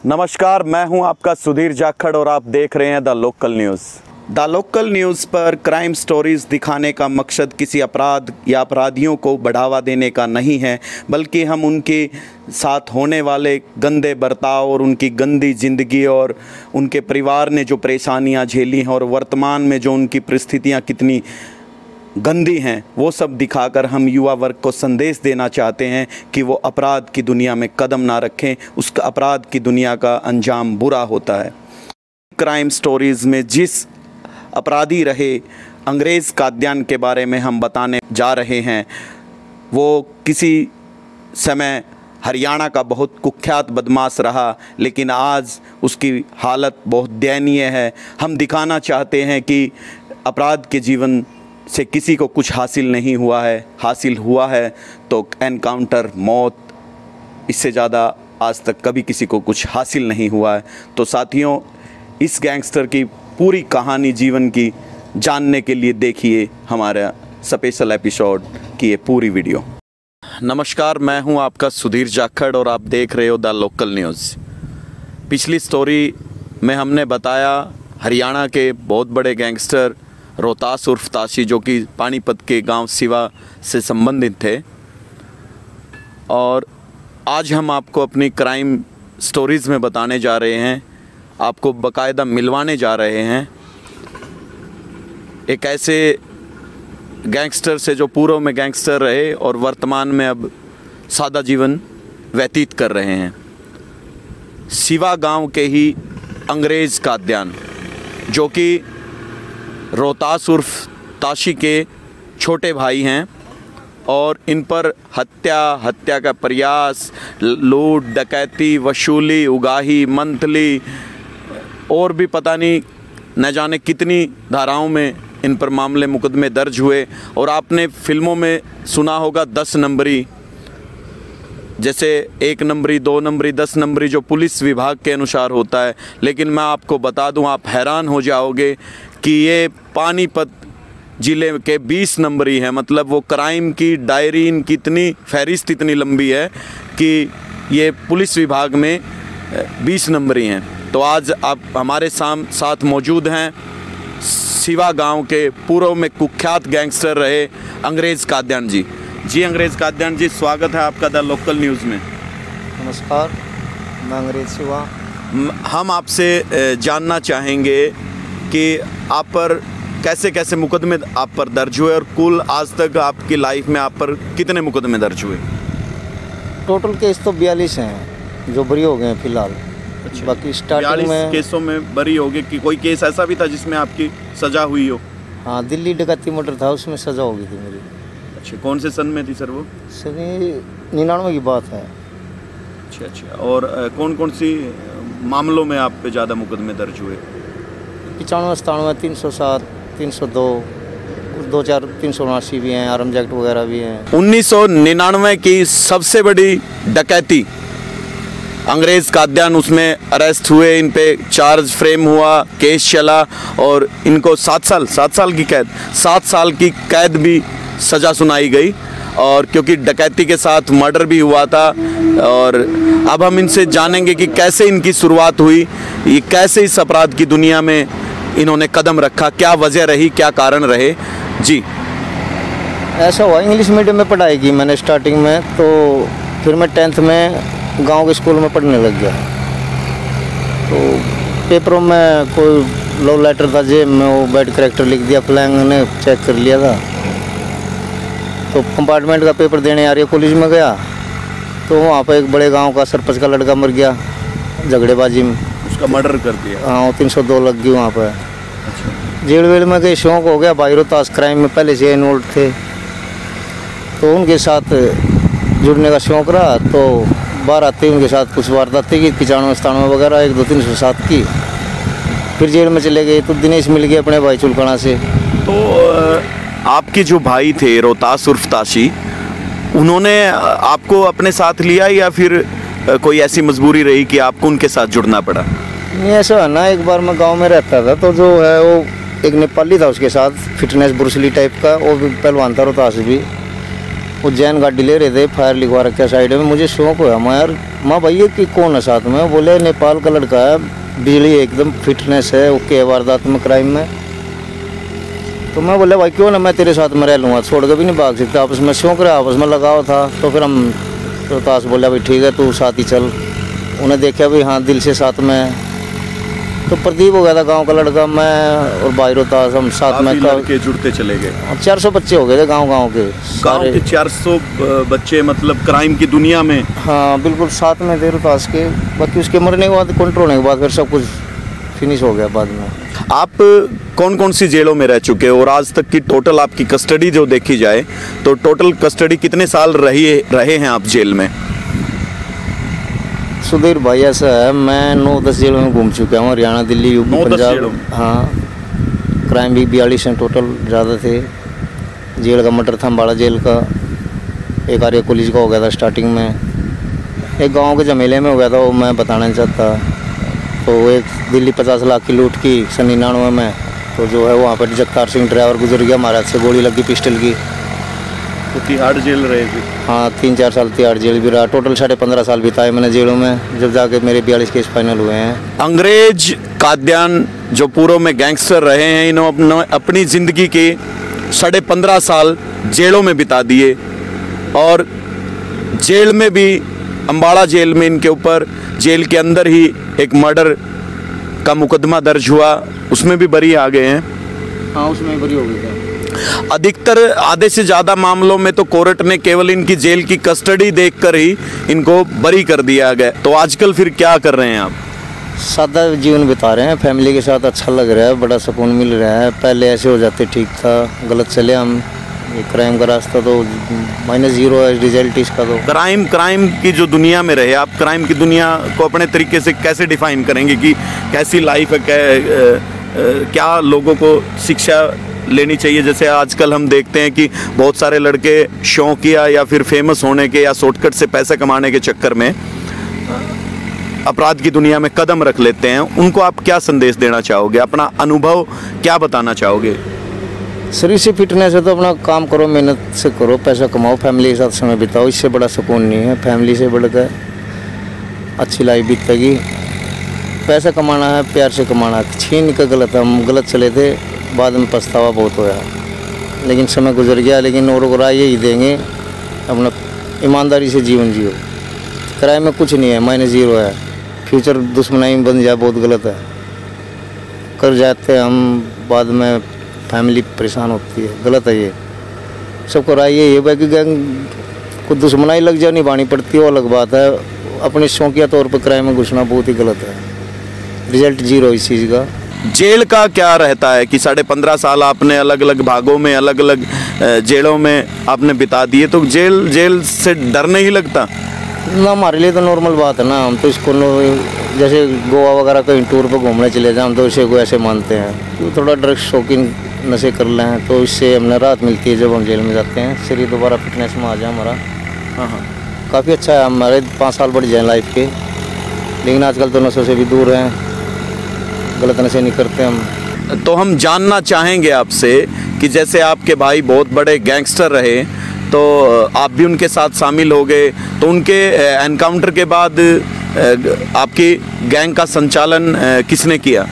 नमस्कार, मैं हूं आपका सुधीर जाखड़ और आप देख रहे हैं the local news. The local news पर क्राइम स्टोरीज़ दिखाने का मकसद किसी अपराध या अपराधियों को बढ़ावा देने का नहीं है, बल्कि हम उनके साथ होने वाले गंदे बर्ताव और उनकी गंदी ज़िंदगी और उनके परिवार ने जो परेशानियां झेली हैं और वर्तमान में जो उनकी परिस्थितियां कितनी गंदी हैं, वो सब दिखाकर हम युवा वर्ग को संदेश देना चाहते हैं कि वो अपराध की दुनिया में कदम ना रखें। उस अपराध की दुनिया का अंजाम बुरा होता है। क्राइम स्टोरीज़ में जिस अपराधी रहे अंग्रेज़ काद्यान के बारे में हम बताने जा रहे हैं, वो किसी समय हरियाणा का बहुत कुख्यात बदमाश रहा, लेकिन आज उसकी हालत बहुत दयनीय है। हम दिखाना चाहते हैं कि अपराध के जीवन से किसी को कुछ हासिल नहीं हुआ है, हासिल हुआ है तो एनकाउंटर, मौत, इससे ज़्यादा आज तक कभी किसी को कुछ हासिल नहीं हुआ है। तो साथियों, इस गैंगस्टर की पूरी कहानी जीवन की जानने के लिए देखिए हमारा स्पेशल एपिसोड की ये पूरी वीडियो। नमस्कार, मैं हूं आपका सुधीर जाखड़ और आप देख रहे हो द लोकल न्यूज़। पिछली स्टोरी में हमने बताया हरियाणा के बहुत बड़े गैंगस्टर रोहतास उर्फ ताशी, जो कि पानीपत के गांव सिवा से संबंधित थे, और आज हम आपको अपनी क्राइम स्टोरीज़ में बताने जा रहे हैं, आपको बाकायदा मिलवाने जा रहे हैं एक ऐसे गैंगस्टर से जो पूर्व में गैंगस्टर रहे और वर्तमान में अब सादा जीवन व्यतीत कर रहे हैं। सिवा गांव के ही अंग्रेज़ काद्यान, जो कि रोहतास उर्फ ताशी के छोटे भाई हैं, और इन पर हत्या का प्रयास, लूट, डकैती, वसूली, उगाही, मंथली और भी पता नहीं न जाने कितनी धाराओं में इन पर मामले मुकदमे दर्ज हुए। और आपने फिल्मों में सुना होगा 10 नंबरी, जैसे 1 नंबरी, 2 नंबरी, 10 नंबरी, जो पुलिस विभाग के अनुसार होता है। लेकिन मैं आपको बता दूं, आप हैरान हो जाओगे कि ये पानीपत ज़िले के 20 नंबरी है। मतलब वो क्राइम की डायरी इनकी इतनी फहरिस्त इतनी लंबी है कि ये पुलिस विभाग में 20 नंबरी हैं। तो आज आप हमारे साथ मौजूद हैं सिवा गांव के पूर्व में कुख्यात गैंगस्टर रहे अंग्रेज़ काद्यान जी। जी अंग्रेज़ काद्यान जी, स्वागत है आपका द लोकल न्यूज़ में। नमस्कार, मैं अंग्रेज़ सिवा। हम आपसे जानना चाहेंगे कि आप पर कैसे कैसे मुकदमे आप पर दर्ज हुए और कुल आज तक आपकी लाइफ में आप पर कितने मुकदमे दर्ज हुए? टोटल केस तो 42 हैं जो बरी हो गए हैं फिलहाल। अच्छा, बाकी स्टार्टिंग में केसों में बरी हो गए कि कोई केस ऐसा भी था जिसमें आपकी सज़ा हुई हो? हाँ, दिल्ली डकैती मर्डर था, उसमें सज़ा हो गई थी मेरी। अच्छा, कौन से सन में थी सर वो? सर 99 की बात है। अच्छा, और कौन कौन सी मामलों में आप पे ज़्यादा मुकदमे दर्ज हुए? 95, 97, 307, 302, 2-4 379 भी हैं, आर्म्स एक्ट वगैरह भी हैं। 1999 की सबसे बड़ी डकैती अंग्रेज़ काद्यान, उसमें अरेस्ट हुए, इन पे चार्ज फ्रेम हुआ, केस चला और इनको 7 साल की कैद, 7 साल की कैद भी सज़ा सुनाई गई। और क्योंकि डकैती के साथ मर्डर भी हुआ था। और अब हम इनसे जानेंगे कि कैसे इनकी शुरुआत हुई, ये कैसे इस अपराध की दुनिया में इन्होंने कदम रखा, क्या वजह रही, क्या कारण रहे। जी, ऐसा हुआ, इंग्लिश मीडियम में पढ़ाई की मैंने स्टार्टिंग में, तो फिर मैं 10th में गांव के स्कूल में पढ़ने लग गया। तो पेपरों में कोई लव लेटर था, जेब में वो बैड करेक्टर लिख दिया, फ्लैंग ने चेक कर लिया था। तो कंपार्टमेंट का पेपर देने आ रही है, कॉलेज में गया तो वहाँ पर एक बड़े गांव का सरपंच का लड़का मर गया झगड़ेबाजी में, उसका मर्डर कर दिया। हाँ, 302 लग गई वहाँ पर। अच्छा, जेल वेल में गए, शौक हो गया, भाई रोहतास क्राइम में पहले से इन्वॉल्व थे, तो उनके साथ जुड़ने का शौक रहा। तो 12 आते उनके साथ कुछ वारदातें की, 95, 97 वगैरह, 1, 2, 307 की। फिर जेल में चले गए तो दिनेश मिल गए अपने भाई चुलकना से। तो आपके जो भाई थे रोहतास उर्फ ताशी, उन्होंने आपको अपने साथ लिया या फिर कोई ऐसी मजबूरी रही कि आपको उनके साथ जुड़ना पड़ा? नहीं, ऐसा है ना, एक बार मैं गांव में रहता था तो जो है वो एक नेपाली था उसके साथ, फिटनेस ब्रूसली टाइप का, वो भी पहलवान था रोहतास भी। उज्जैन गाड़ी ले रहे थे, फायर लिखवा रखा साइड में। मुझे शौक हुआ, मैं यार माँ भैया कि कौन है साथ में? बोले नेपाल का लड़का है, बिजली एकदम फिटनेस है, ओके है वारदात में, क्राइम में। तो मैं बोला भाई क्यों ना, मैं तेरे साथ में रह लूँगा, छोड़ के भी नहीं भाग सकता। आपस में शौक रहा, आपस में लगाव था। तो फिर हम रोहतास बोला भाई ठीक है तू साथ ही चल। उन्हें देखा भी हाँ दिल से साथ में। तो प्रदीप हो गया था गांव का लड़का, मैं और भाई रोहतास हम साथ में लड़के जुड़ते चले गए। 400 बच्चे हो गए थे गांव के गांव के 400 बच्चे, मतलब क्राइम की दुनिया में। हाँ बिल्कुल साथ में थे रोहतास के। बाकी उसके मरने के बाद, कंट्रोल होने के बाद फिर सब कुछ फिनिश हो गया बाद में। आप कौन कौन सी जेलों में रह चुके हो और आज तक की टोटल आपकी कस्टडी जो देखी जाए तो टोटल कस्टडी कितने साल रहे हैं आप जेल में? सुधीर भाई ऐसा है, मैं 9-10 जेलों में घूम चुका हूँ, हरियाणा, दिल्ली, यूपी, पंजाब। हाँ, क्राइम भी 42 हैं टोटल, ज़्यादा थे। जेल का मर्डर था अम्बाड़ा जेल का, एक आर्य कॉलेज का हो गया था स्टार्टिंग में, एक गांव के झमेले में हो गया था, वो मैं बताना नहीं चाहता। तो एक दिल्ली 50 लाख की लूट की 99 में, तो जो है वहाँ पर जगतार सिंह ड्राइवर गुजर गया, हमारे हाथ से गोली लगी पिस्टल की। तो तिहाड़ जेल रहे थे? हाँ 3-4 साल तिहाड़ जेल भी रहा। टोटल 15.5 साल बिताए मैंने जेलों में, जब जाके मेरे 42 केस फाइनल हुए हैं। अंग्रेज काद्यान जो पूर्व में गैंगस्टर रहे हैं, इन्होंने अपनी ज़िंदगी के 15.5 साल जेलों में बिता दिए और जेल में भी, अम्बाड़ा जेल में इनके ऊपर जेल के अंदर ही एक मर्डर का मुकदमा दर्ज हुआ, उसमें भी बरी आ गए हैं। हाँ उसमें बरी हो गई था। अधिकतर आधे से ज़्यादा मामलों में तो कोर्ट ने केवल इनकी जेल की कस्टडी देखकर ही इनको बरी कर दिया गया। तो आजकल फिर क्या कर रहे हैं आप? सादा जीवन बिता रहे हैं, फैमिली के साथ अच्छा लग रहा है, बड़ा सुकून मिल रहा है। पहले ऐसे हो जाते ठीक था, गलत चले हम, ये क्राइम का रास्ता तो -0 है रिजल्ट इसका। तो क्राइम की जो दुनिया में रहे आप, क्राइम की दुनिया को अपने तरीके से कैसे डिफाइन करेंगे कि कैसी लाइफ है, क्या लोगों को शिक्षा लेनी चाहिए? जैसे आजकल हम देखते हैं कि बहुत सारे लड़के शौकिया या फिर फेमस होने के या शॉर्टकट से पैसे कमाने के चक्कर में अपराध की दुनिया में कदम रख लेते हैं, उनको आप क्या संदेश देना चाहोगे? अपना अनुभव क्या बताना चाहोगे? शरीर से फिटनेस है तो अपना काम करो, मेहनत से करो, पैसा कमाओ, फैमिली के साथ समय बिताओ, इससे बड़ा सुकून नहीं है। फैमिली से बढ़कर अच्छी लाइफ बीतेगी। पैसा कमाना है, प्यार से कमाना है। छीन का गलत, हम गलत चले थे, बाद में पछतावा बहुत होया, लेकिन समय गुजर गया। लेकिन और को राय यही देंगे, अपना ईमानदारी से जीवन जियो। क्राइम में कुछ नहीं है, -0 है। फ्यूचर दुश्मनाई में बन जाए बहुत गलत है, कर जाते हैं हम, बाद में फैमिली परेशान होती है, गलत है ये। सबको राय यही है कि गैंग को दुश्मनाई लग जाए, निभानी पड़ती है, वो अलग बात है। अपने शौकिया तौर पर क्राइम में घुसना बहुत ही गलत है। रिजल्ट 0 इस चीज़ का। जेल का क्या रहता है कि 15.5 साल आपने अलग अलग भागों में, अलग अलग जेलों में आपने बिता दिए, तो जेल से डर नहीं लगता? ना, हमारे लिए तो नॉर्मल बात है ना। हम तो इसको जैसे गोवा वगैरह कहीं टूर पर घूमने चले जाए, हम तो इसे को ऐसे मानते हैं कि थोड़ा ड्रग्स शौकीन नशे कर लें तो इससे हमें राहत मिलती है जब हम जेल में जाते हैं। शरीर दोबारा फिटनेस में आ जाए हमारा। हाँ, काफ़ी अच्छा है। हमारे 5 साल बढ़ जाए लाइफ के, लेकिन आजकल तो नशों से भी दूर हैं, गलत नशे नहीं करते हम। तो हम जानना चाहेंगे आपसे कि जैसे आपके भाई बहुत बड़े गैंगस्टर रहे, तो आप भी उनके साथ शामिल हो गए, तो उनके एनकाउंटर के बाद आपकी गैंग का संचालन किसने किया?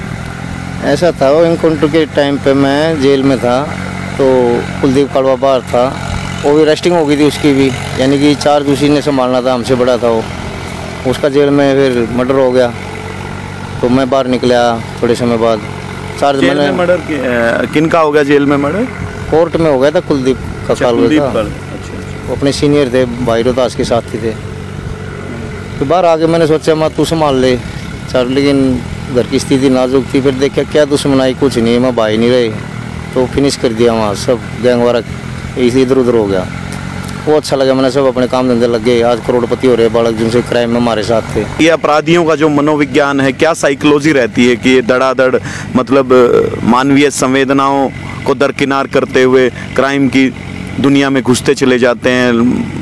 ऐसा था, वो एनकाउंटर के टाइम पे मैं जेल में था, तो कुलदीप कड़वा बाहर था, वो भी रेस्टिंग हो गई थी उसकी भी, यानी कि चार्ज उसी ने संभालना था, हमसे बड़ा था वो। उसका जेल में फिर मर्डर हो गया, तो मैं बाहर निकला थोड़े समय बाद। चार्ज मैंने मर्डर किन का हो गया जेल में मर्डर? कोर्ट में हो गया था, कुलदीप का काल हुआ था। वो अपने सीनियर थे, भाई रोहतास के साथ ही थे। फिर बाहर आके मैंने सोचा मैं तू संभाल ले सर, लेकिन घर की स्थिति नाजुक थी। फिर देखा क्या दुश्मनाई, कुछ नहीं, मैं भाई नहीं रहे, तो फिनिश कर दिया वहाँ। सब गैंग वाला इधर उधर हो गया, वो अच्छा लगा। मैंने सब अपने काम धंधे लग गए, आज करोड़पति हो रहे बालक जिनसे क्राइम में हमारे साथ थे। ये अपराधियों का जो मनोविज्ञान है, क्या साइकोलॉजी रहती है कि ये धड़ाधड़ मतलब मानवीय संवेदनाओं को दरकिनार करते हुए क्राइम की दुनिया में घुसते चले जाते हैं,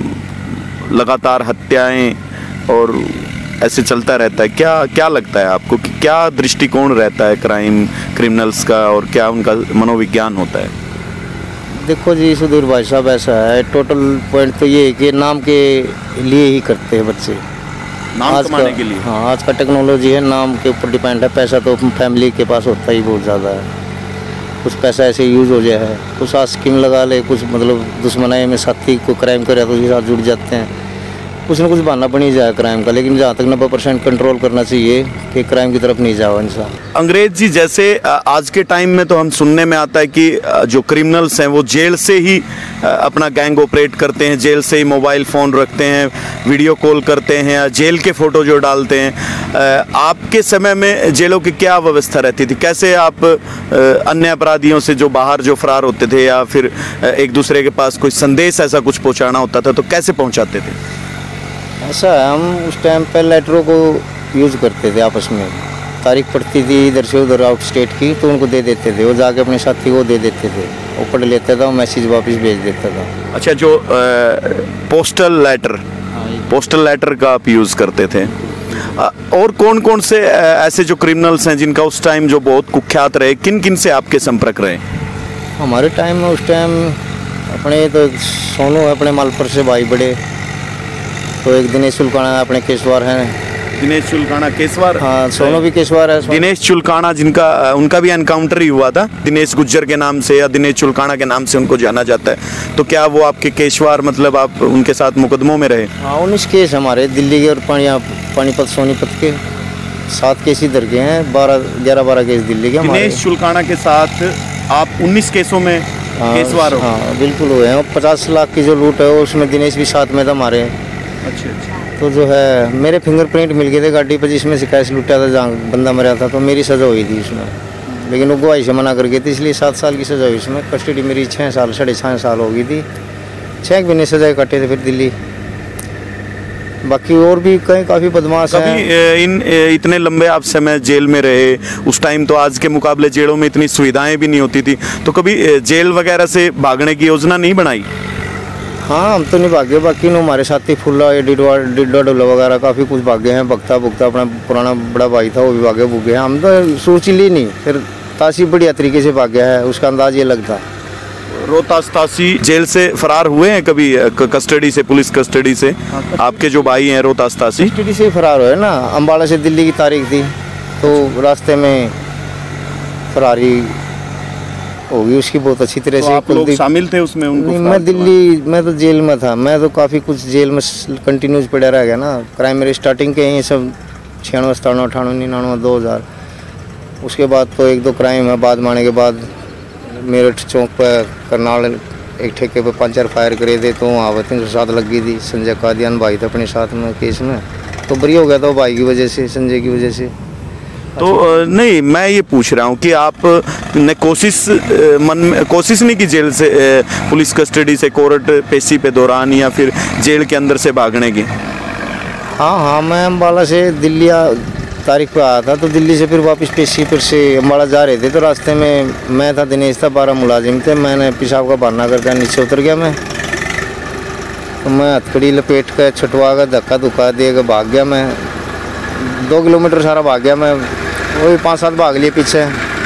लगातार हत्याएं और ऐसे चलता रहता है? क्या लगता है आपको कि क्या दृष्टिकोण रहता है क्रिमिनल्स का और क्या उनका मनोविज्ञान होता है? देखो जी सुधीर भाई साहब, ऐसा है टोटल पॉइंट तो ये है कि नाम के लिए ही करते हैं बच्चे, नाम कमाने के लिए। हाँ, आज का टेक्नोलॉजी है, नाम के ऊपर डिपेंड है। पैसा तो फैमिली के पास होता ही बहुत ज़्यादा है, कुछ पैसा ऐसे यूज़ हो जाए है, कुछ आज स्कीम लगा ले, कुछ मतलब दुश्मनाई में साथी को क्राइम करे तो उसके साथ जुड़ जाते हैं, कुछ ना कुछ बहाना बन ही जाए क्राइम का। लेकिन जहाँ तक 90% कंट्रोल करना चाहिए कि क्राइम की तरफ नहीं जाओ इंसान। अंग्रेज जी, जैसे आज के टाइम में तो हम सुनने में आता है कि जो क्रिमिनल्स हैं वो जेल से ही अपना गैंग ऑपरेट करते हैं, जेल से ही मोबाइल फ़ोन रखते हैं, वीडियो कॉल करते हैं, जेल के फ़ोटो जो डालते हैं। आपके समय में जेलों की क्या व्यवस्था रहती थी? कैसे आप अन्य अपराधियों से जो बाहर जो फरार होते थे या फिर एक दूसरे के पास कोई संदेश ऐसा कुछ पहुँचाना होता था तो कैसे पहुँचाते थे? ऐसा है, हम उस टाइम पर लेटरों को यूज़ करते थे, आपस में तारीख पड़ती थी इधर से उधर आउट स्टेट की, तो उनको दे देते थे, वो जाके अपने साथी को दे देते थे, वो पढ़ लेता था, वो मैसेज वापस भेज देता था। अच्छा, जो पोस्टल लेटर का आप यूज़ करते थे। और कौन कौन से ऐसे जो क्रिमिनल्स हैं जिनका उस टाइम जो बहुत कुख्यात रहे, किन किन से आपके संपर्क रहे? हमारे टाइम में उस टाइम अपने तो सोनू है, अपने मालपुर से भाई बड़े, तो एक दिनेश चुलकाना अपने केसवार हैं। दिनेश चुलकाना केसवार? हाँ, सोनू भी केसवार है। दिनेश चुलकाना जिनका उनका भी एनकाउंटर ही हुआ था, दिनेश गुज्जर के नाम से या दिनेश चुलकाना के नाम से उनको जाना जाता है, तो क्या वो आपके केसवार, मतलब आप उनके साथ मुकदमों में रहे? हाँ, 19 केस हमारे दिल्ली के और पानीपत सोनीपत के 7 केस इधर के हैं, 11-12 केस दिल्ली के। दिनेश चुलकाना के साथ आप 19 केसों में केसवार हो? हाँ बिल्कुल हुए हैं। 50 लाख की जो लूट है उसमें दिनेश भी साथ में था हमारे। अच्छा। तो जो है मेरे फिंगरप्रिंट मिल गए थे गाड़ी पर जिसमें से कैश लूटा था, जहाँ बंदा मरा था, तो मेरी सज़ा हुई थी इसमें, लेकिन वो गवाही से मना कर गई थी, इसलिए 7 साल की सज़ा हुई इसमें। कस्टडी मेरी 6 साल 6.5 साल हो गई थी, 6 महीने सज़ा काटे थे फिर दिल्ली। बाकी और भी कई काफ़ी बदमाश हैं। इतने लंबे आप समय जेल में रहे, उस टाइम तो आज के मुकाबले जेलों में इतनी सुविधाएं भी नहीं होती थी, तो कभी जेल वगैरह से भागने की योजना नहीं बनाई? हाँ, हम तो नहीं भागे, बाकी नो हमारे साथी फुल्ला या डिड्डा डोला वगैरह काफ़ी कुछ भागे हैं। भक्ता अपना पुराना बड़ा भाई था, वो भी भागे भूगे हैं। हम तो सोच ली नहीं, फिर तासी बढ़िया तरीके से भाग गया है, उसका अंदाज ये लगता। रोहतास तासी जेल से फरार हुए हैं कभी कस्टडी से, पुलिस कस्टडी से? आपके जो भाई हैं रोहतास तासी कस्टडी से फरार हुए ना, अम्बाला से दिल्ली की तारीख थी, तो रास्ते में फरारी होगी उसकी बहुत अच्छी तरह से। आप लोग शामिल थे उसमें? उनको मैं दिल्ली, मैं तो जेल में था, मैं तो काफ़ी कुछ जेल में कंटिन्यूज पड़ा रह गया ना। क्राइम मेरे स्टार्टिंग के ही सब 96, 97, 98, 99, 2000, उसके बाद तो 1-2 क्राइम है। बाद माने के बाद मेरठ चौक पर करनाल एक ठेके पर 5-4 फायर करे थे, तो वहाँ पर 307 लग गई थी। संजय कादियान भाई था अपने साथ में केस में, तो बरी हो गया था भाई की वजह से, संजय की वजह से। तो नहीं, मैं ये पूछ रहा हूँ कि आप ने कोशिश नहीं की जेल से, पुलिस कस्टडी से कोर्ट पेशी पे दौरान या फिर जेल के अंदर से भागने की? हाँ, मैं अम्बाला से दिल्ली तारीख पे आया था, तो दिल्ली से फिर वापस पेशी फिर से अम्बाला जा रहे थे, तो रास्ते में मैं था, दिनेश था, 12 मुलाजिम थे। मैंने पेशाब का बहाना करके नीचे उतर गया मैं, तो मैं हथकड़ी लपेट कर छुटवा कर धक्का धुक्का दे कर भाग गया। मैं 2 किलोमीटर सारा भाग गया मैं, वही 5-7 भाग लिए पीछे।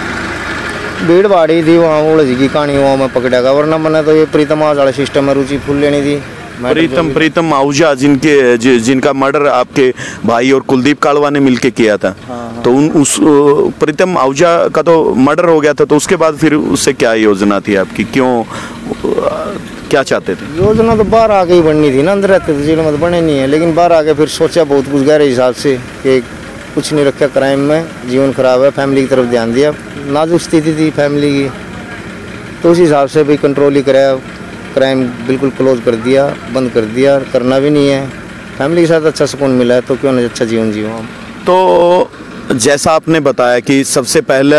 भीड़ भाड़ी थी वहाँ, उलझ की कहानी, वहाँ मैं पकड़ेगा, वरना मैंने तो ये प्रीतम आहुजा वाला सिस्टम में रुचि फुल लेनी थी। प्रीतम आहुजा जिनका मर्डर आपके भाई और कुलदीप कालवा ने मिलके किया था। हाँ। तो उस प्रीतम आहुजा का तो मर्डर हो गया था, तो उसके बाद फिर उससे क्या योजना थी आपकी? क्यों, क्या चाहते थे? योजना तो बाहर आके ही बननी थी ना, अंदर रहते थे जेल में तो बने नहीं है, लेकिन बाहर आके फिर सोचा बहुत कुछ गहरे हिसाब से कि कुछ नहीं रखा क्राइम में, जीवन खराब है, फैमिली की तरफ ध्यान दिया, नाजुक स्थिति थी फैमिली की, तो उस हिसाब से भी कंट्रोल ही कराया, क्राइम बिल्कुल क्लोज कर दिया, बंद कर दिया, करना भी नहीं है। फैमिली के साथ अच्छा सुकून मिला है, तो क्यों नहीं अच्छा जीवन जियो हम। तो जैसा आपने बताया कि सबसे पहले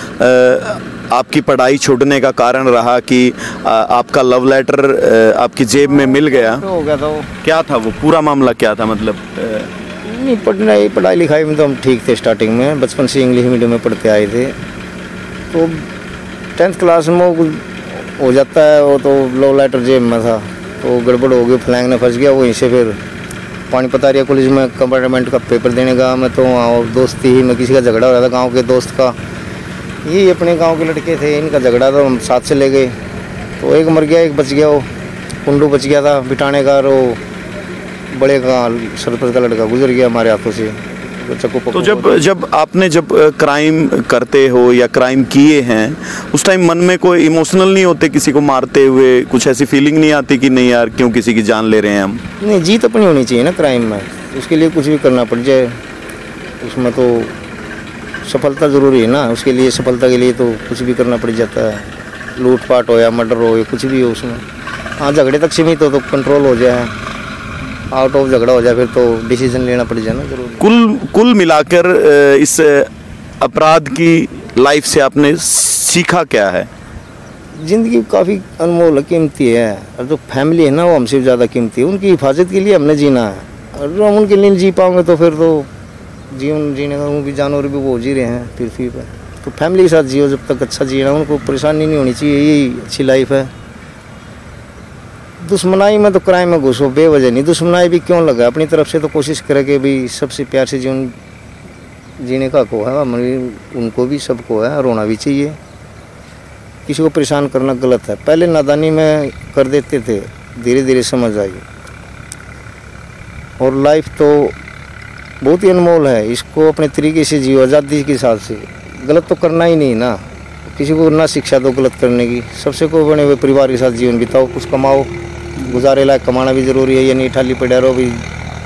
आपकी पढ़ाई छूटने का कारण रहा कि आपका लव लेटर आपकी जेब में मिल गया, हो गया था वो। क्या था वो पूरा मामला, क्या था मतलब? नहीं, पढ़ाई लिखाई में तो हम ठीक थे स्टार्टिंग में, बचपन से इंग्लिश मीडियम में पढ़ते आए थे, तो 10th क्लास में हो जाता है वो, तो लव लेटर जेब में था, तो गड़बड़ हो गई, फ्लैंग में फंस गया। वहीं से फिर पानीपत एरिया कॉलेज में कंपार्टमेंट का पेपर देने गया मैं, तो वहाँ दोस्ती ही में किसी का झगड़ा हो रहा था गांव के दोस्त का, ये अपने गांव के लड़के थे, इनका झगड़ा था, हम साथ से ले गए, तो एक मर गया, एक बच गया, वो कुंडू बच गया था बिटाने का, और वो बड़े का सरपंच का लड़का गुजर गया हमारे हाथों से। तो जब आपने क्राइम करते हो या क्राइम किए हैं, उस टाइम मन में कोई इमोशनल नहीं होते किसी को मारते हुए? कुछ ऐसी फीलिंग नहीं आती कि नहीं यार क्यों किसी की जान ले रहे हैं हम? नहीं, जीत अपनी होनी चाहिए ना क्राइम में, उसके लिए कुछ भी करना पड़ जाए, उसमें तो सफलता ज़रूरी है ना। उसके लिए सफलता के लिए तो कुछ भी करना पड़ जाता है, लूटपाट हो या मर्डर हो या कुछ भी हो उसमें। हाँ, झगड़े तक सीमित हो तो कंट्रोल हो जाए, आउट ऑफ झगड़ा हो जाए फिर तो डिसीजन लेना पड़ जाए ना जरूर। कुल मिलाकर इस अपराध की लाइफ से आपने सीखा क्या है? ज़िंदगी काफ़ी अनमोल कीमती है, और जो फैमिली है ना वो हमसे ज़्यादा कीमती है। उनकी हिफाजत के लिए हमने जीना है, और जो हम उनके लिए नहीं जी पाओगे तो फिर तो जीवन जीने का, वो भी जानवर भी वो जी रहे हैं पृथ्वी पर, तो फैमिली के साथ जियो जब तक अच्छा जीना, उनको परेशानी नहीं होनी चाहिए, यही अच्छी लाइफ है। दुश्मनाई में तो क्राइम में घुसो बेवजह नहीं, दुश्मनाई भी क्यों लगा, अपनी तरफ से तो कोशिश करे कि भी सबसे प्यार से जीवन जीने का को है, उनको भी सबको है, रोना भी चाहिए। किसी को परेशान करना गलत है, पहले नादानी में कर देते थे, धीरे धीरे समझ आई। और लाइफ तो बहुत ही अनमोल है, इसको अपने तरीके से जियो, आज़ादी के साथ से। गलत तो करना ही नहीं ना, किसी को ना शिक्षा दो गलत करने की, सबसे को बने हुए परिवार के साथ जीवन बिताओ, कुछ कमाओ, गुजारे लायक कमाना भी ज़रूरी है, ये नहीं ठाली पड़ा रहो भी,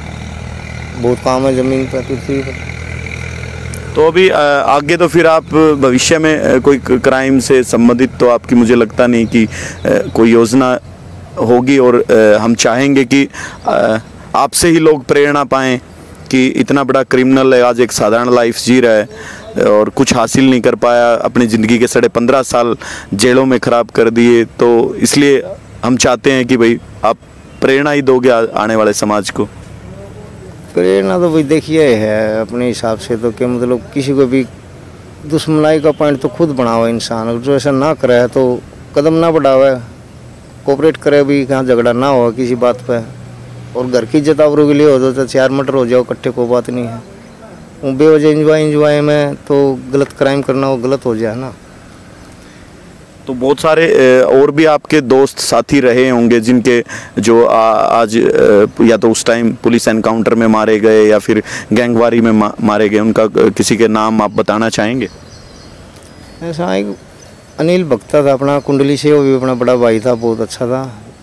बहुत काम है ज़मीन पर, पृथ्वी पर। तो अभी आगे तो फिर आप भविष्य में कोई क्राइम से संबंधित तो आपकी मुझे लगता नहीं कि कोई योजना होगी, और हम चाहेंगे कि आपसे ही लोग प्रेरणा पाएँ कि इतना बड़ा क्रिमिनल है, आज एक साधारण लाइफ जी रहा है और कुछ हासिल नहीं कर पाया, अपनी ज़िंदगी के 15.5 साल जेलों में ख़राब कर दिए। तो इसलिए हम चाहते हैं कि भाई आप प्रेरणा ही दोगे आने वाले समाज को। प्रेरणा तो भाई देखिए है अपने हिसाब से तो, कि मतलब किसी को भी दुश्मनाई का पॉइंट तो खुद बनावा इंसान, जो ऐसा ना करे तो कदम ना बढ़ावे, कोऑपरेट करे भी, कहाँ झगड़ा ना हो किसी बात पे, और घर की इज्जत आबरू के लिए हो तो 4 मटर हो जाओ इकट्ठे, कोई बात नहीं है। वो बेवजह इंजॉय में तो गलत क्राइम करना वो गलत हो जाए ना। तो बहुत सारे और भी आपके दोस्त साथी रहे होंगे जिनके जो आज या तो उस टाइम पुलिस एनकाउंटर में मारे गए या फिर गैंगवारी में मारे गए, उनका किसी के नाम आप बताना चाहेंगे? ऐसा एक अनिल भक्ता था अपना कुंडली से, वो भी अपना बड़ा भाई था, बहुत अच्छा था,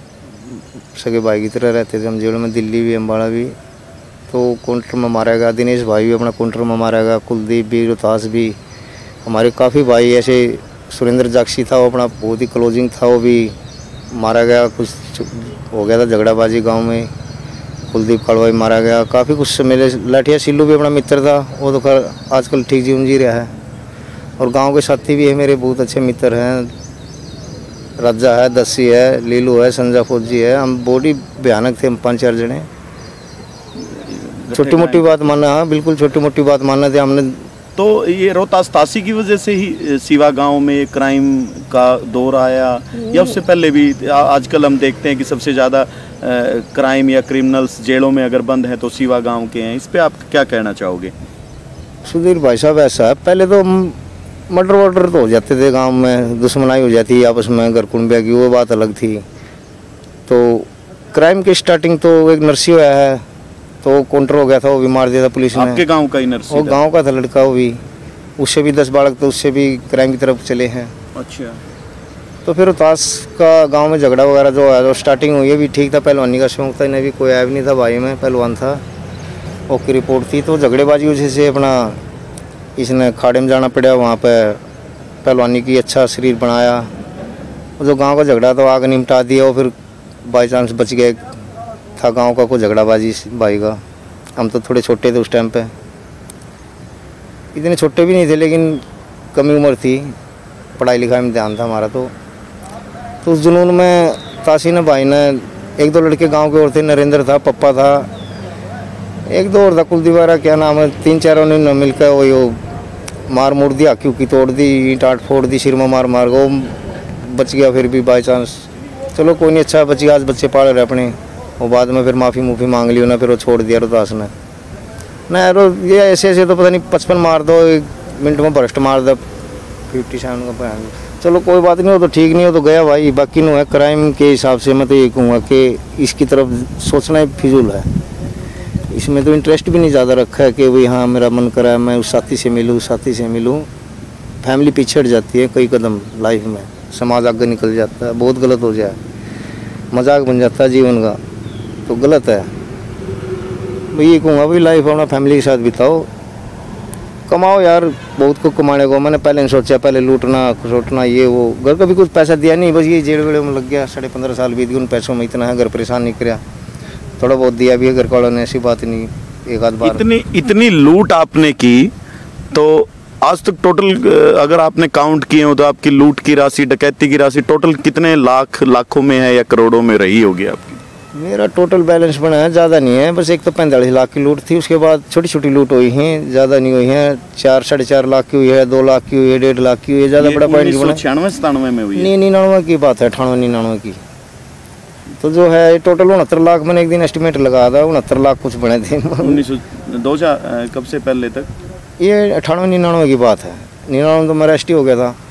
सगे भाई की तरह रहते थे हम जेल में, दिल्ली भी अम्बाड़ा भी। तो काउंटर में मारा गया, दिनेश भाई भी अपना काउंटर में मारा गया, कुलदीप भी, रोहतास भी, हमारे काफ़ी भाई ऐसे, सुरेंद्र जाक्षी था वो अपना बहुत ही क्लोजिंग था, वो भी मारा गया। कुछ हो गया था झगड़ाबाजी गांव में, कुलदीप खड़वाई मारा गया, काफ़ी कुछ मेरे लाठिया सिल्लू भी अपना मित्र था, वो तो खैर आजकल ठीक जीवन जी रहा है। और गांव के साथी भी है मेरे, बहुत अच्छे मित्र हैं, राजा है, दसी है, लीलू है, संजा फौजी है, हम बहुत ही भयानक थे, हम 5-4 जने। छोटी मोटी बात माना, हाँ बिल्कुल छोटी मोटी बात माना थे हमने। तो ये रोहतास तासी की वजह से ही सिवा गांव में क्राइम का दौर आया, या उससे पहले भी? आजकल हम देखते हैं कि सबसे ज़्यादा क्राइम या क्रिमिनल्स जेलों में अगर बंद हैं तो सिवा गांव के हैं, इस पे आप क्या कहना चाहोगे? सुधीर भाई साहब, ऐसा है पहले तो मर्डर वर्डर तो हो जाते थे गांव में, दुश्मनाई हो जाती है आपस में, घर कुंबिया की, वो बात अलग थी। तो क्राइम की स्टार्टिंग तो एक नरसी हुआ है, तो काउंटर हो गया था, वो भी मार दिया था पुलिस ने। आपके गांव का ही नरसी? वो गांव का था लड़का, वो भी, उससे भी 10 बालक तो उससे भी क्राइम की तरफ चले हैं। अच्छा। तो फिर रोहतास का गांव में झगड़ा वगैरह जो है, स्टार्टिंग हुई है भी ठीक था, पहलवानी का शौक था, इन्हें भी कोई आया भी नहीं था, भाई में पहलवान था, ओके रिपोर्ट थी। तो झगड़ेबाजी वजह से अपना इसने खाड़े में जाना पड़ा, वहाँ पे पहलवानी की अच्छा शरीर बनाया, जो गांव का झगड़ा तो आग निपटा दिया, और फिर बाई चांस बच गए था गांव का कोई झगड़ाबाजी भाई का। हम तो थोड़े छोटे थे उस टाइम पे, इतने छोटे भी नहीं थे लेकिन कमी उम्र थी, पढ़ाई लिखाई में ध्यान था हमारा। तो उस जुनून में तासी ने भाई ने 1-2 लड़के गांव के और थे, नरेंद्र था, पप्पा था, 1-2 और था, कुलदीप क्या नाम है, 3-4 ने मिलकर वो मार मुड़ दी, आँखी उकी तोड़ दी, ईंट आट फोड़ दी, सिर में मार मार वो बच गया फिर भी बाई चांस। चलो कोई नहीं, अच्छा बच गया, आज बच्चे पाल रहे अपने। वो बाद में फिर माफ़ी मांग ली उन्हें, फिर वो छोड़ दिया रोहतास ने ना यार। ये ऐसे तो पता नहीं 55 मार दो, 1 मिनट में भ्रष्ट मार दो, 57 का चलो कोई बात नहीं, हो तो ठीक नहीं हो तो गया भाई, बाकी नो है क्राइम के हिसाब से मैं तो ये कहूँगा कि इसकी तरफ सोचना ही फिजूल है। इसमें तो इंटरेस्ट भी नहीं ज़्यादा रखा है कि भाई हाँ मेरा मन करा है मैं उस साथी से मिलूँ, साथी से मिलूँ। फैमिली पिछड़ जाती है कई कदम लाइफ में, समाज आगे निकल जाता है, बहुत गलत हो जाए, मजाक बन जाता है जीवन का, तो गलत है। मैं ये कहूँगा भाई लाइफ अपना फैमिली के साथ बिताओ, कमाओ यार, बहुत को कमाने को। मैंने पहले नहीं सोचा, पहले लूटना ये वो, घर का भी कुछ पैसा दिया नहीं, बस ये जेड़ वेड़े में लग गया। 15.5 साल बीत गए, उन पैसों में इतना है, घर परेशान नहीं कराया, थोड़ा बहुत दिया भी है घर वालों ने, ऐसी बात नहीं, एक आध बार। इतनी लूट आपने की, तो आज तक टोटल अगर आपने काउंट किए हो तो आपकी लूट की राशि, डकैती की राशि टोटल कितने लाखों में है या करोड़ों में रही होगी आपकी? मेरा टोटल बैलेंस बना है, ज़्यादा नहीं है, बस एक तो 45 लाख की लूट थी, उसके बाद छोटी छोटी लूट हुई हैं, ज़्यादा नहीं हुई है। 4-4.5 लाख की हुई है, 2 लाख की हुई है, 1.5 लाख की हुई है, ज़्यादा बड़ा पॉइंट नहीं बना। 96-97 में हुई है? 99 की बात है, 98-99 की। तो जो है टोटल 69 लाख मैंने एक दिन एस्टिमेट लगाया था, 69 लाख कुछ बने थे। 2000 कब से पहले तक? ये 98-99 की बात है, 99 तो मैं अरेस्ट ही हो गया था।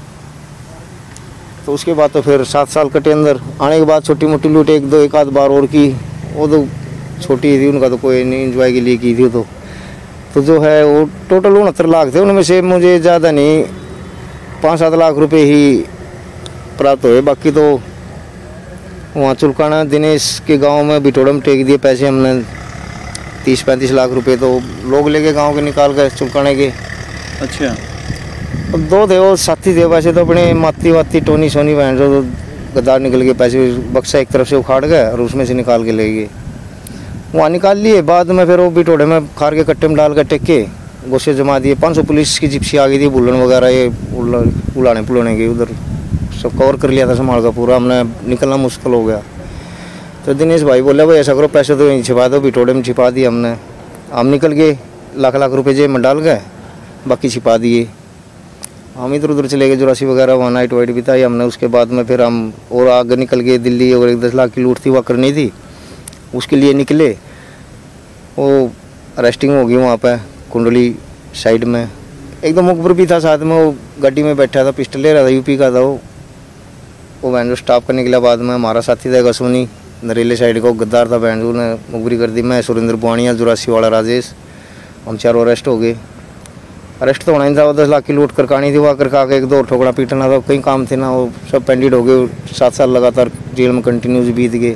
तो उसके बाद तो फिर 7 साल कटे अंदर, आने के बाद छोटी मोटी लूट एक आध बार और की, वो तो छोटी थी, उनका तो कोई नहीं, एंजॉय के लिए की थी। तो जो है वो टोटल 69 लाख थे, उनमें से मुझे ज़्यादा नहीं 5-7 लाख रुपए ही प्राप्त हुए, बाकी तो वहाँ चुलकाना दिनेश के गांव में बिटोड़ा में टेक दिए पैसे हमने 30-35 लाख रुपए, तो लोग लेके गांव के निकाल कर चुलकाने के। अच्छा। अब 2 थे वो साथी थे, वैसे तो अपने माती टोनी सोनी बहन जो गद्दार निकल गए, पैसे बक्सा एक तरफ से उखाड़ गए और उसमें से निकाल के ले गए, वहाँ निकाल लिए। बाद में फिर वो बिटोड़े में खार के कट्टे में डाल कर टेक के गोशे जमा दिए। 500 पुलिस की जिप्सी आ गई थी, बुल्लन वगैरह ये उड़ाने पुलाने के, उधर सब कवर कर लिया था संभाल का पूरा, हमने निकलना मुश्किल हो गया। तो दिनेश भाई बोले भाई ऐसा करो, पैसे तो यहीं छिपा दो, बिटोड़े में छिपा दिए हमने। हम निकल गए, लाख रुपए जेब में डाल गए, बाकी छिपा दिए। हम इधर उधर चले गए, 84 वगैरह, वहाँ नाइट वाइट बिताई हमने। उसके बाद में फिर हम और आगे निकल गए दिल्ली, और 10 लाख की लूट थी वह करनी थी, उसके लिए निकले। वो अरेस्टिंग हो गई वहाँ पे कुंडली साइड में। एकदम मुखबर भी था साथ में, वो गाड़ी में बैठा था, पिस्टल ले रहा था, यूपी का था वो बैंड स्टॉप करने के लिए। बाद में हमारा साथी था गसोनी नरेले साइड का, गद्दार था, बैंड ने मुखबरी कर दी। मैं सुरेंद्र बुआनिया, 84 वाला राजेश, हम चारों अरेस्ट हो गए। अरेस्ट तो होना ही था, वो 10 लाख की लूट करकानी थी, वहाँ करका के 1-2 ठोकरा पीटना था, कई काम थे ना, वो सब पेंडिड हो गए। 7 साल लगातार जेल में कंटिन्यूस बीत गए।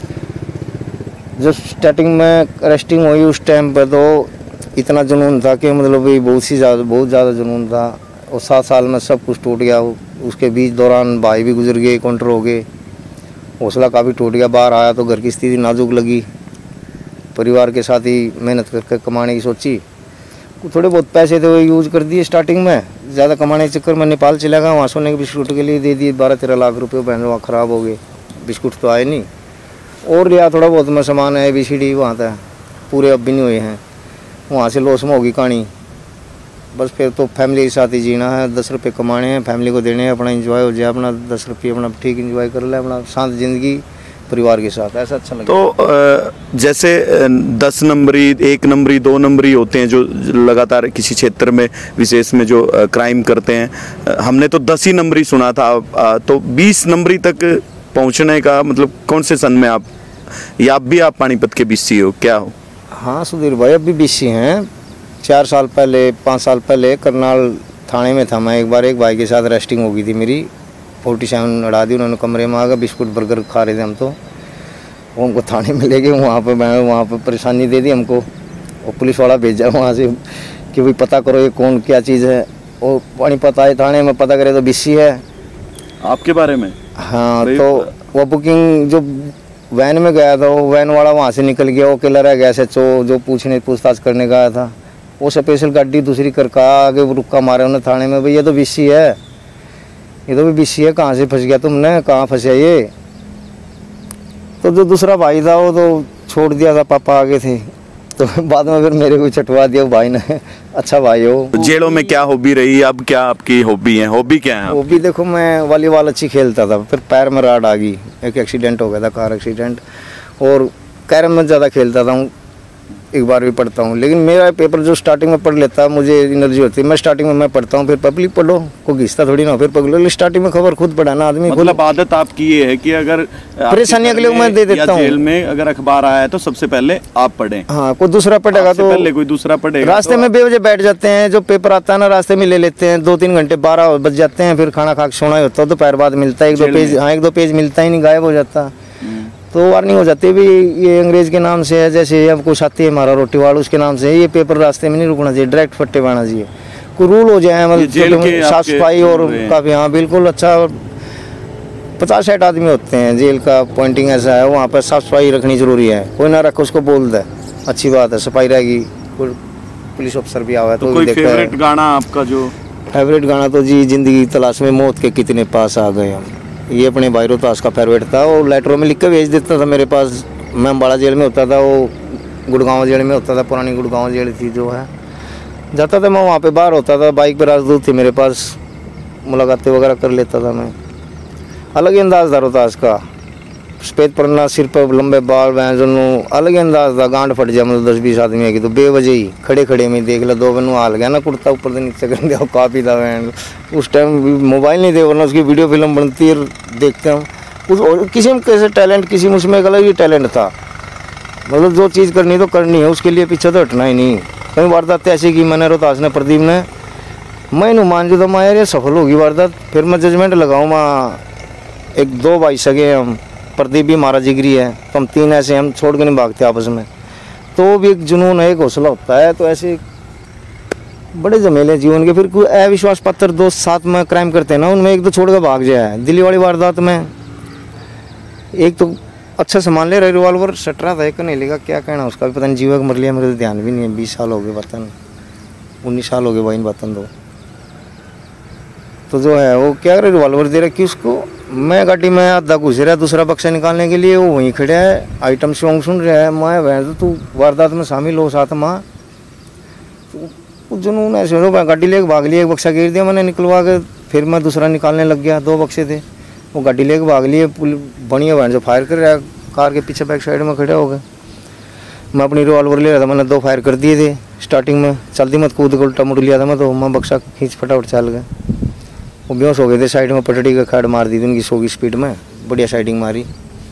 जब स्टार्टिंग में अरेस्टिंग हुई उस टाइम पर तो इतना जुनून था कि मतलब बहुत ज़्यादा जुनून था। और 7 साल में सब कुछ टूट गया। उसके बीच दौरान भाई भी गुजर गए, काउंटर हो गए, हौसला काफ़ी टूट गया। बाहर आया तो घर की स्थिति नाजुक लगी, परिवार के साथ ही मेहनत करके कमाने की सोची। थोड़े बहुत पैसे थे वो यूज कर दिए स्टार्टिंग में, ज़्यादा कमाने के चक्कर में नेपाल चला गया, वहाँ सोने के बिस्कुट के लिए दे दिए 12-13 लाख रुपये। बहन वहाँ ख़राब हो गए, बिस्कुट तो आए नहीं। और लिया थोड़ा बहुत में सामान है, ABCD वहाँ था, पूरे अब भी नहीं हुए हैं। वहाँ से लॉस में होगी कहानी। बस फिर तो फैमिली के साथ ही जीना है, 10 रुपये कमाने हैं, फैमिली को देने हैं, अपना एंजॉय हो जाए, अपना 10 रुपये अपना ठीक एंजॉय कर ले, अपना शांत जिंदगी परिवार के साथ, ऐसा अच्छा लगता है। तो जैसे 10 नंबरी, 1 नंबरी, 2 नंबरी होते हैं जो लगातार किसी क्षेत्र में विशेष में जो क्राइम करते हैं, हमने तो 10 ही नंबरी सुना था, तो 20 नंबरी तक पहुंचने का मतलब कौन से सन में आप, या आप पानीपत के BC हो, क्या हो? हाँ सुधीर भाई, अब भी BC हैं। 4 साल पहले, 5 साल पहले करनाल थाने में था मैं एक बार, एक भाई के साथ अरेस्टिंग हो गई थी मेरी। 47 अड़ा दी उन्होंने, कमरे में आ गए, बिस्कुट बर्गर खा रहे थे हम, तो वो हमको थाने में ले गए। वहाँ पर परेशानी दे दी हमको, और पुलिस वाला भेजा वहाँ से कि भाई पता करो ये कौन क्या चीज़ है। और पानीपत आए थाने में, पता करे तो BC है आपके बारे में। हाँ, तो वो बुकिंग जो वैन में गया था, वो वैन वाला वहाँ से निकल गया, वो अकेला रह गया। SHO जो पूछताछ करने गया था, वो स्पेशल गाड़ी दूसरी करके आगे रुक्का मारे उन्हें थाने में, भाई ये तो BC है, ये तो भी BC है, कहाँ से फंस गया तुमने, कहाँ फंसे ये। तो जो दूसरा भाई था वो तो छोड़ दिया था, पापा आगे थे, तो बाद में फिर मेरे को छटवा दिया भाई ने। अच्छा भाई हो। जेलों में क्या हॉबी रही, अब क्या आपकी हॉबी है? हॉबी क्या है? हॉबी देखो, मैं वॉलीबॉल अच्छी खेलता था, फिर पैर में राड आ गई, एक एक्सीडेंट हो गया था, कार एक्सीडेंट। और कैरम में ज़्यादा खेलता था, एक बार भी पढ़ता हूँ, लेकिन मेरा पेपर जो स्टार्टिंग में पढ़ लेता है मुझे एनर्जी होती है, मैं स्टार्टिंग में मैं पढ़ता हूँ, फिर पब्लिक पढ़ो को घिसता थोड़ी ना, फिर पब्लिक स्टार्टिंग में खबर खुद पढ़ाना आदमी। मतलब आदत आपकी ये है कि अगर परेशानियों के लिए मैं दे देता हूँ, जेल में अगर अखबार आया है तो सबसे पहले आप पढ़ें। हाँ, कोई दूसरा पढ़ेगा तो पहले कोई दूसरा पढ़ेगा। रास्ते में बेवजह बैठ जाते हैं, जो पेपर आता है ना रास्ते में ले लेते हैं, 2-3 घंटे 12 बज जाते हैं, फिर खाना खा के सोना ही होता है, दोपहर बाद मिलता है 1-2 पेज। हाँ, 1-2 पेज मिलता ही नहीं, गायब हो जाता। तो वार्निंग हो जाती है भी ये अंग्रेज के नाम से है, जैसे अब कुछ आती है हमारा रोटी वाला उसके नाम से, ये पेपर रास्ते में नहीं रुकना चाहिए, डायरेक्ट फट्टे पाना चाहिए, कोई रूल हो जाए, मतलब साफ सफाई और काफ़ी। हाँ बिल्कुल, अच्छा 50-60 आदमी होते हैं, जेल का पॉइंटिंग ऐसा है, वहाँ पर साफ सफाई रखनी जरूरी है, कोई ना रखे उसको बोल दे, अच्छी बात है, सफाई रहेगी। कोई पुलिस अफसर भी आवा है तो कोई फेवरेट गाना आपका? जो फेवरेट गाना तो जी जिंदगी तलाश में मौत के कितने पास आ गए हम, ये अपने भाई रोहतास का फेवरेट था, वो लेटरों में लिख के भेज देता था मेरे पास। मैं अम्बाड़ा जेल में होता था, वो गुड़गांव जेल में होता था, पुरानी गुड़गांव जेल थी जो है, जाता था मैं वहाँ पे, बाहर होता था, बाइक पर राजदूत थी मेरे पास, मुलाकातें वगैरह कर लेता था मैं। अलग ही अंदाज था रोहतास का, सफेद पड़ना, सिर पर लंबे बाल, वैन अलग ही अंदाज था, गांड फट जाए मतलब 10-20 आदमी की तो बेवजह ही खड़े खड़े में देख ला, 2 बनु हाल गया ना, कुर्ता ऊपर से नीचे कर दिया, काफ़ी था वैन। उस टाइम मोबाइल नहीं थे, वरना उसकी वीडियो फिल्म बनती है, देखते हम उस किसी में कैसे टैलेंट, किसी में उसमें एक अलग ही टैलेंट था, मतलब जो चीज़ करनी तो करनी है, उसके लिए पीछे तो हटना ही नहीं। कई वारदात ऐसी की मैंने, रोहतास ने, प्रदीप ने, मैं मान जो तो मैं यार ये सफल होगी वारदात, फिर मैं जजमेंट लगाऊँ, वहाँ 1-2 भाई सगे हम, प्रदीप भी हमारा जिगरी है, तो हम 3 ऐसे हम छोड़ के नहीं भागते आपस में, तो भी एक जुनून है, एक हौसला होता है। तो ऐसे बड़े झमेले जीवन के, फिर कोई अविश्वास पात्र दोस्त साथ में क्राइम करते हैं ना, उनमें एक तो छोड़ के भाग जाए। दिल्ली वाली वारदात में एक तो अच्छा सामान ले रहे, रिवॉल्वर सट रहा था, एक नहीं लेगा, क्या कहना उसका भी पता नहीं, जीवा मर लिया, मेरे तो ध्यान भी नहीं है, 20 साल हो गए बतन, 19 साल हो गए भाई बतन दो। तो जो है वो क्या करे, रिवॉल्वर दे रखी उसको, मैं गाड़ी में आधा घुस रहा, दूसरा बक्सा निकालने के लिए, वो वहीं खड़ा है, आइटम सॉन्ग सुन रहा है, मैं वह तो वारदात में शामिल हो साथ माँ, तो जुनून ऐसे हो, गाड़ी लेके भाग लिया, एक बक्सा गिर दिया मैंने निकलवा के, फिर मैं दूसरा निकालने लग गया, 2 बक्से थे, वो गाड़ी लेके भाग लिए, बढ़िया बहन जो फायर कर रहा है, कार के पीछे बैक साइड में खड़े हो गए। मैं अपनी रिवॉल्वर ले रहा था, मैंने 2 फायर कर दिए थे स्टार्टिंग में, चलती मत कूद को उल्टा मुड़ लिया था मैं, तो मैं बक्सा खींच फटाफट चल गया, वो बेहोश हो गए थे, साइड में पटड़ी का खाड़ मार दी थी उनकी 100 की स्पीड में, बढ़िया साइडिंग मारी,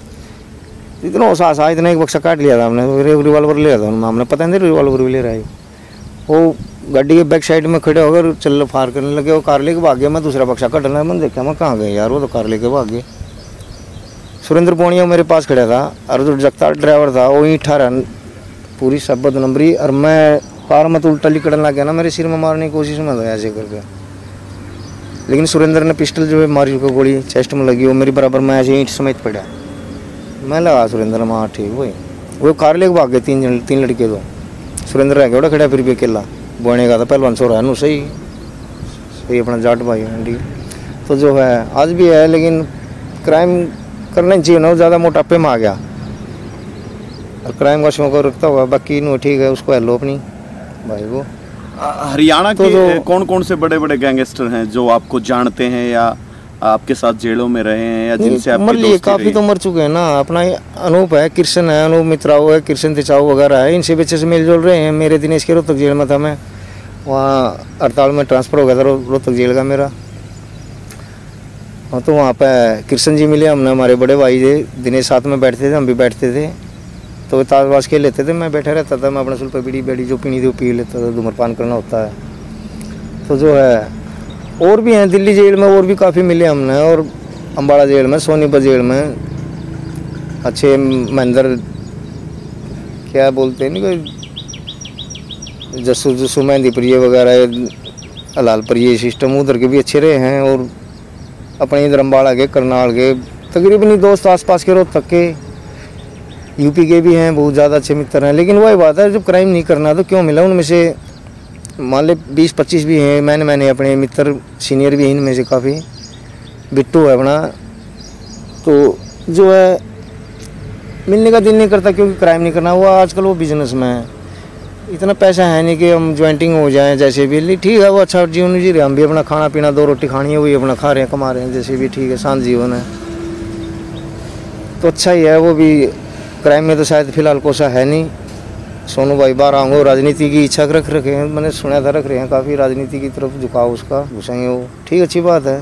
इतना एहसास आया, इतना एक बक्सा काट लिया था हमने, रिवॉल्वर ले रहा था, हमने पता नहीं रिवॉल्वर भी ले रहा है, वो गाड़ी के बैक साइड में खड़े होकर चल फायर करने लगे, वो कार लेके भाग गया, मैं दूसरा बक्सा कटना, मैंने देखा मैं कहाँ गए यार, वो तो कार लेके भाग गए। सुरेंद्र पोनिया मेरे पास खड़ा था, और जो जगतार ड्राइवर था वो ईंट ठा रहा पूरी 7 नंबरी, और मैं कार में तो उल्टा लिकड़ने लग गया ना, मेरे सिर में मारने की कोशिश में गया ऐसे करके, लेकिन सुरेंद्र ने पिस्टल जो है मारी उसको, गोली चेस्ट में लगी, वो मेरी बराबर में ऐसे ईंट समेत पड़ा, मैं लगा सुरेंद्र में, हाँ ठीक वही, वो कार लेके भाग गए 3 लड़के, तो सुरेंद्र रह गया उड़ा खड़ा, फिर भी अकेला बोने का था, पहलवान सो रहा है सही अपना जाट भाई है। तो जो है आज भी है, लेकिन क्राइम करना चाहिए ना, ज़्यादा मोटापे में आ गया, और क्राइम का शौक रखता हुआ, बाकी नो ठीक है, उसको हेलो अपनी भाई को। हरियाणा के कौन कौन से बड़े बड़े गैंगस्टर हैं जो आपको जानते हैं, या आपके साथ जेलों में रहे हैं, या जिनसे आप मर लिए? काफ़ी तो मर चुके हैं ना, अपना अनूप है, कृष्ण है, अनूप मित्राओ है, कृष्ण तिचाओ वगैरह है, इनसे बच्चे से मिल जुल रहे हैं। मेरे दिनेश के रोहतक जेल में था, मैं वहाँ 48 में ट्रांसफ़र हो गया था रोहतक जेल का मेरा, हाँ, तो वहाँ पे कृष्ण जी मिले हमने, हमारे बड़े भाई थे, दिनेश साथ में बैठते थे, हम भी बैठते थे, तो ताश वाश खेल लेते थे, मैं बैठा रहता था, मैं अपना सुल पर बीड़ी जो पीनी थी वो पी लेता था, धूम्रपान करना होता है। तो जो है और भी हैं दिल्ली जेल में, और भी काफ़ी मिले हमने, और अम्बाड़ा जेल में, सोनीपत जेल में अच्छे महेंद्र क्या बोलते हैं नहीं कोई, जसू मेहंदी प्रिय वगैरह, हलाल प्रिय सिस्टम, उधर के भी अच्छे रहे हैं, और अपने इधर अम्बाड़ा के, करनाल के, तकरीबन दोस्त आसपास के रोहतक के, यूपी के भी हैं, बहुत ज़्यादा अच्छे मित्र हैं। लेकिन वही बात है, जब क्राइम नहीं करना तो क्यों मिला? उनमें से मान ले 20-25 भी हैं, मैंने अपने मित्र सीनियर भी हैं इनमें से काफ़ी, बिट्टू है अपना, तो जो है मिलने का दिल नहीं करता, क्योंकि क्राइम नहीं करना हुआ। आजकल वो बिजनेस में है, इतना पैसा है नहीं कि हम ज्वाइंटिंग हो जाएं, जैसे भी ठीक है, वो अच्छा जीवन जी रहे, हम भी अपना खाना पीना 2 रोटी खानी है, वही अपना खा रहे हैं, कमा रहे हैं, जैसे भी ठीक है, शांत जीवन है, तो अच्छा ही है। वो भी क्राइम में तो शायद फ़िलहाल कोसा है नहीं, सोनू भाई बाहर आऊँगा, राजनीति की इच्छा रख रखे हैं, मैंने सुना था रख रहे हैं काफ़ी, राजनीति की तरफ झुकाव उसका घुसेंगे वो, ठीक अच्छी बात है।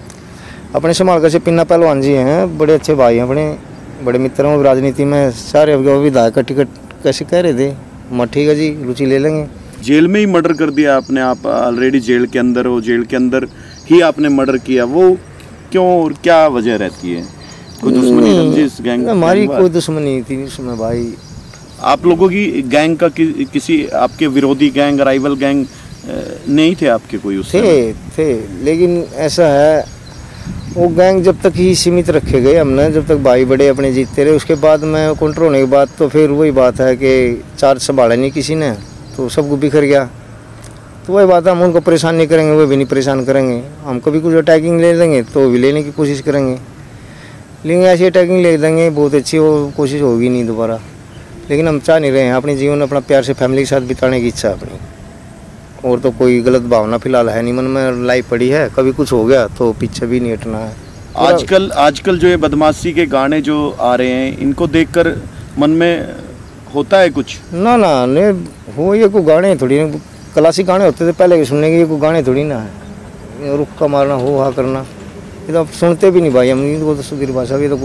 अपने समाल से पिन्ना पहलवान जी हैं, बड़े अच्छे भाई हैं अपने, बड़े मित्र हैं राजनीति में, सारे विधायक का टिकट कैसे कह रहे थे, मैं ठीक है जी रुचि ले लेंगे। जेल में ही मर्डर कर दिया आपने, आप ऑलरेडी जेल के अंदर हो, जेल के अंदर ही आपने मर्डर किया, वो क्यों और क्या वजह रहती है? कोई दुश्मनी रंजिश गैंग? हमारी कोई दुश्मनी नहीं थी इसमें भाई। आप लोगों की गैंग का किसी आपके विरोधी गैंग, राइवल गैंग नहीं थे आपके कोई? उस थे लेकिन ऐसा है वो गैंग जब तक ही सीमित रखे गए हमने, जब तक भाई बड़े अपने जीतते रहे, उसके बाद में काउंटर होने के बाद तो फिर वही बात है कि चार्ज संभाला नहीं किसी ने, तो सबको बिखर गया। तो वही बात है, हम उनको परेशान नहीं करेंगे, वो भी नहीं परेशान करेंगे। हम कभी कुछ अटैकिंग ले लेंगे तो भी लेने की कोशिश करेंगे, लेकिन ऐसी अटैकिंग ले देंगे बहुत अच्छी वो कोशिश होगी नहीं दोबारा। लेकिन हम चाह नहीं रहे हैं, अपने जीवन अपना प्यार से फैमिली के साथ बिताने की इच्छा अपनी, और तो कोई गलत भावना फिलहाल है नहीं मन में, लाइफ पड़ी है, कभी कुछ हो गया तो पीछे भी नहीं हटना है। आजकल जो ये बदमाशी के गाने जो आ रहे हैं, इनको देखकर मन में होता है कुछ? ना नहीं हो, ये कोई गाने थोड़ी ना, क्लासिक गाने होते थे पहले के सुनने के, ये कोई गाने थोड़ी ना है, रुख का मारना हो हा करना, ये तो आप सुनते भी नहीं भाई हम, इनको तो सुधीर भाषा भी तो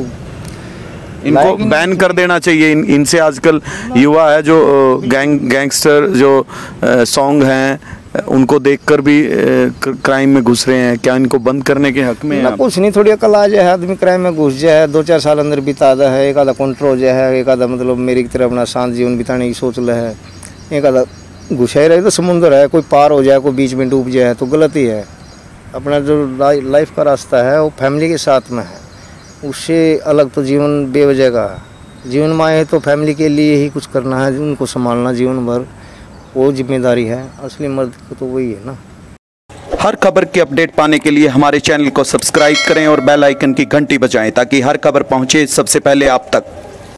इनको बैन कर देना चाहिए। इनसे आजकल युवा है जो गैंगस्टर जो सॉन्ग हैं उनको देखकर भी क्राइम में घुस रहे हैं, क्या इनको बंद करने के हक में? कुछ नहीं, थोड़ी अकल आ जाए, आदमी क्राइम में घुस जाए, 2-4 साल अंदर बिता दा है, एक आधा काउंटर हो जाए, एक आधा मतलब मेरी की तरह अपना शांत जीवन बिताने की सोच ले है, एक आधा घुसा ही रहे तो समुंदर है, कोई पार हो जाए, कोई बीच में डूब जाए तो गलत ही है। अपना जो लाइफ का रास्ता है वो फैमिली के साथ में है, उससे अलग तो जीवन बेवजह का है। जीवन में आए तो फैमिली के लिए ही कुछ करना है, उनको संभालना जीवन भर, वो जिम्मेदारी है, असली मर्द को तो वही है ना। हर खबर की अपडेट पाने के लिए हमारे चैनल को सब्सक्राइब करें और बेल आइकन की घंटी बजाएं ताकि हर खबर पहुंचे सबसे पहले आप तक।